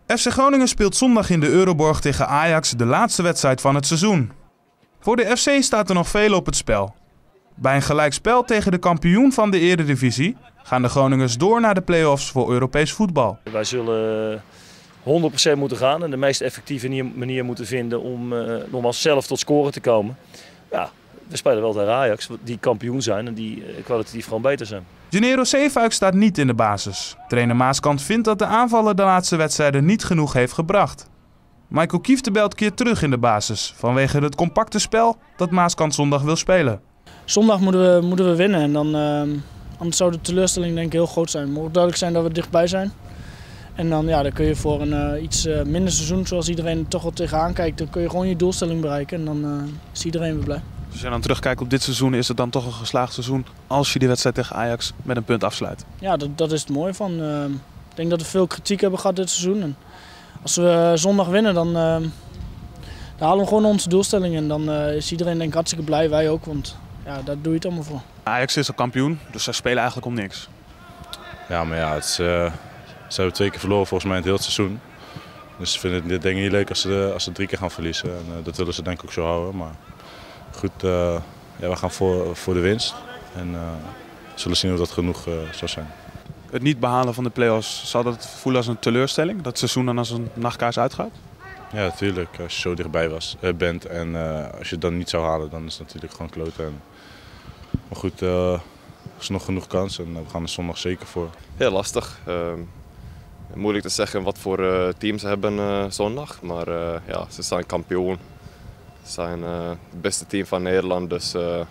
FC Groningen speelt zondag in de Euroborg tegen Ajax de laatste wedstrijd van het seizoen. Voor de FC staat er nog veel op het spel. Bij een gelijkspel tegen de kampioen van de Eredivisie gaan de Groningers door naar de play-offs voor Europees voetbal. Wij zullen 100% moeten gaan en de meest effectieve manier moeten vinden om nogmaals zelf tot scoren te komen. Ja, we spelen wel tegen Ajax, die kampioen zijn en die kwalitatief gewoon beter zijn. Gennaro Zeefuik staat niet in de basis. Trainer Maaskant vindt dat de aanvaller de laatste wedstrijden niet genoeg heeft gebracht. Michael Kieftenbelt keert terug in de basis vanwege het compacte spel dat Maaskant zondag wil spelen. Zondag moeten we winnen en dan, anders zou de teleurstelling denk ik heel groot zijn. Het moet ook duidelijk zijn dat we dichtbij zijn. En dan kun je voor een iets minder seizoen, zoals iedereen er toch wel tegenaan kijkt, dan kun je gewoon je doelstelling bereiken en dan is iedereen weer blij. Dus als je dan terugkijkt op dit seizoen, is het dan toch een geslaagd seizoen als je die wedstrijd tegen Ajax met een punt afsluit? Ja, dat is het mooie van. Ik denk dat we veel kritiek hebben gehad dit seizoen. En als we zondag winnen, dan halen we gewoon onze doelstelling en dan is iedereen denk ik hartstikke blij, wij ook, want ja, daar doe je het allemaal voor. Ajax is al kampioen, dus zij spelen eigenlijk om niks. Ja, maar ja, ze hebben 2 keer verloren volgens mij in het hele seizoen. Dus ze vinden dit denk ik niet leuk als ze 3 keer gaan verliezen. En dat willen ze denk ik ook zo houden. Maar goed, we gaan voor de winst. En we zullen zien of dat genoeg zal zijn. Het niet behalen van de play-offs, zal dat voelen als een teleurstelling? Dat het seizoen dan als een nachtkaars uitgaat? Ja, natuurlijk. Als je zo dichtbij bent en als je het dan niet zou halen, dan is het natuurlijk gewoon kloten. Maar goed, er is nog genoeg kans en we gaan er zondag zeker voor. Heel lastig. Moeilijk te zeggen wat voor team ze hebben zondag, maar ze zijn kampioen. Ze zijn het beste team van Nederland, dus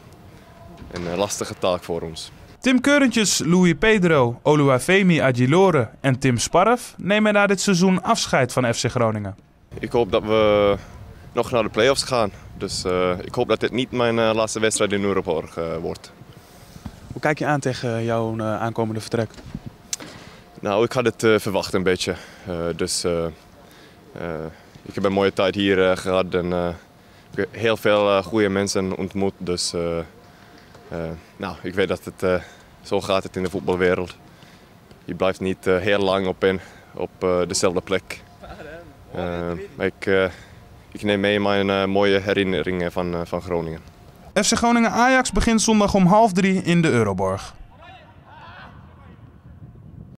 een lastige taak voor ons. Tim Keurentjes, Louis Pedro, Oluwafemi Agilore en Tim Sparf nemen na dit seizoen afscheid van FC Groningen. Ik hoop dat we nog naar de play-offs gaan, dus ik hoop dat dit niet mijn laatste wedstrijd in Euroborg wordt. Hoe kijk je aan tegen jouw aankomende vertrek? Nou, ik had het verwacht een beetje. Ik heb een mooie tijd hier gehad en ik heb heel veel goede mensen ontmoet. Dus ik weet dat het zo gaat het in de voetbalwereld. Je blijft niet heel lang op dezelfde plek. Maar ik neem mee mijn mooie herinneringen van Groningen. FC Groningen Ajax begint zondag om 14:30 in de Euroborg.